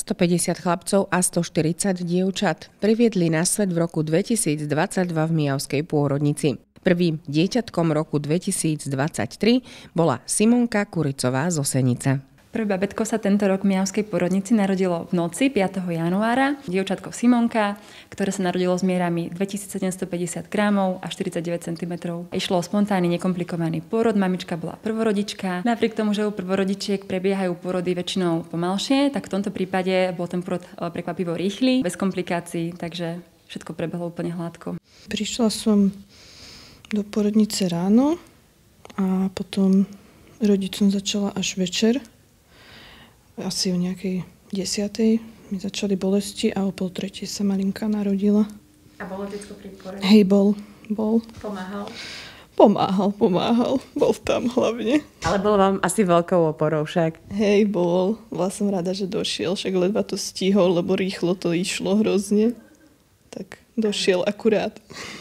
150 chlapcov a 140 dievčat priviedli na svet v roku 2022 v Mijavskej pôrodnici. Prvým dieťatkom roku 2023 bola Simonka Kuricová z Osenice. Prvé babetko sa tento rok v Mijavskej pôrodnici narodilo v noci 5. januára. Dievčatko Simonka, ktoré sa narodilo s mierami 2750 gramov a 49 cm. Išlo o spontánny, nekomplikovaný pôrod. Mamička bola prvorodička. Napriek tomu, že u prvorodičiek prebiehajú pôrody väčšinou pomalšie, tak v tomto prípade bol ten pôrod prekvapivo rýchly, bez komplikácií, takže všetko prebehlo úplne hladko. Prišla som do pôrodnice ráno a potom rodiť som začala až večer. Asi o nejakej 10:00 mi začali bolesti a o 2:30 sa malinka narodila. A bolo detsko pri pôrode? Hej, bol. Pomáhal? Pomáhal. Bol tam hlavne. Ale bol vám asi veľkou oporou však. Hej, bol. Bola som rada, že došiel, však ledva to stihol, lebo rýchlo to išlo hrozne. Tak došiel akurát.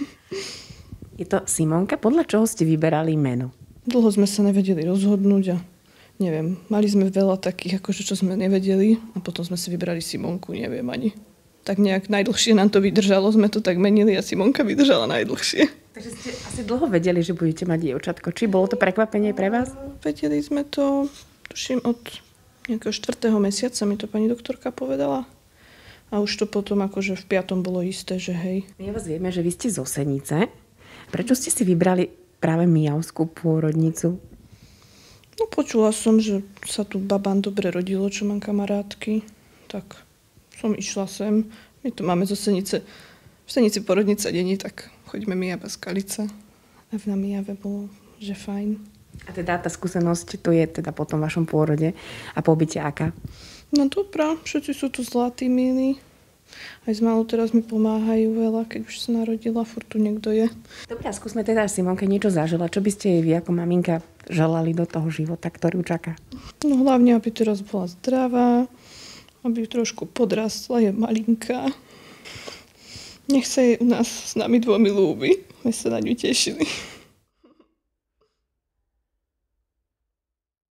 Je to Simonka? Podľa čoho ste vyberali meno? Dlho sme sa nevedeli rozhodnúť a neviem, mali sme veľa takých, akože čo sme nevedeli a potom sme si vybrali Simonku, neviem ani. Tak nejak najdlhšie nám to vydržalo, sme to tak menili a Simonka vydržala najdlhšie. Takže ste asi dlho vedeli, že budete mať dievčatko. Či bolo to prekvapenie pre vás? Vedeli sme to, tuším, od nejakého 4. mesiaca mi to pani doktorka povedala. A už to potom akože v 5. bolo isté, že hej. My vás vieme, že vy ste z Osenice. Prečo ste si vybrali práve Mijavskú pôrodnicu? No počula som, že sa tu babám dobre rodilo, čo mám kamarátky. Tak som išla sem. My tu máme z Osenice. V Senici pôrodnica není, tak choďme Mijava Skalica. A na Mijave bolo, že fajn. A teda tá skúsenosť tu je teda po tom vašom pôrode a pobyte aká? No dobrá, všetci sú tu zlatí, milí. Aj z málo teraz mi pomáhajú veľa, keď už sa narodila, furt tu niekto je. Dobre, skúsme teda Simonke niečo zažila. Čo by ste jej vy ako maminka želali do toho života, ktorý čaká? No hlavne, aby teraz bola zdravá, aby trošku podrastla, je malinká. Nech sa jej u nás s nami dvomi ľúbi. My sa na ňu tešili.